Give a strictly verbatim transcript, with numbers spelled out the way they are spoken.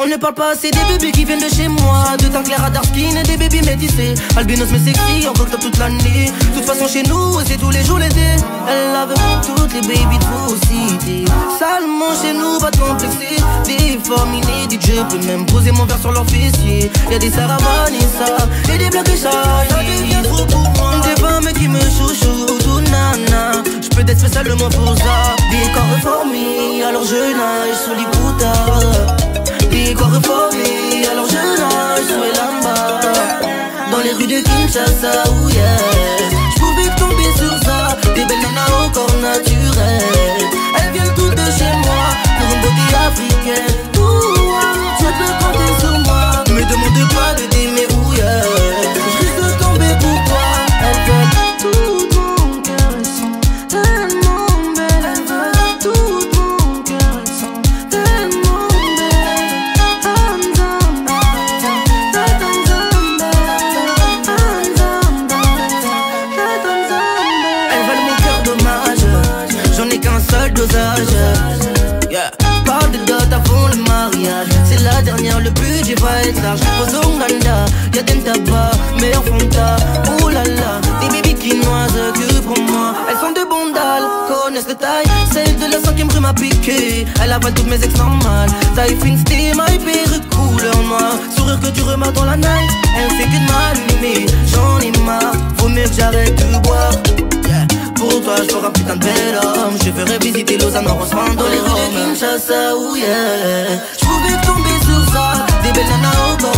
On ne parle pas assez des bébés qui viennent de chez moi. De teint clair à dark skin et des bébés métissés. Albinos mais sexy, en octobre toute l'année. De toute façon chez nous, c'est tous les jours l'été. Elle lave toutes les babies de vos cités. Salement chez nous, pas de complexer. Des formes inédites, je peux même poser mon verre sur leur fessier. Y'a des Sarah Vanessa et des Black et Shine. Ça devient trop pour moi. Des femmes qui me chouchoutent, tout nana. J'peux être spécialement pour ça. Des corps reformés, alors je nage sous les boutards. Des corps reformés, alors je nage sous les lambas. Dans les rues de Kinshasa, oh yeah. J'pouvais tomber sur ça. Des belles nanas au corps naturel. Elles viennent toutes de chez moi pour une beauté africaine. Ouh, tu peux compter sur moi. Me demande pas de t'aimer, oh yeah. J'risque de tomber pour toi. Elles veulent tout mon cœur, elles sont tellement belles. Elles veulent tout mon cœur, elles sont tellement belles. Elles veulent mon cœur dommage. J'en ai qu'un seul dosage. Yeah. Parle de dot avant le mariage. C'est la dernière, le budget va être large. Aux Onganda, y'a des tabac, meilleur Fanta. Oh là là, des bébés quinoises que pour moi. Elles sont de bondales, connaissent le taille. Celle de la cinquième rue m'a piqué. Elle avale toutes mes ex normales. Taille fine, c'était my perruque couleur noire. Sourire que tu remarques dans la night. Elle fait que de m'allumer, j'en ai marre. Faut mieux que j'arrête de boire. Yeah. Pour toi je ferai un putain de bel homme. Je ferai visiter Lausanne, Rosemont, dans les rues de Kinshasa, oh yeah. J'pouvais tomber sur ça. Des belles nanas au corps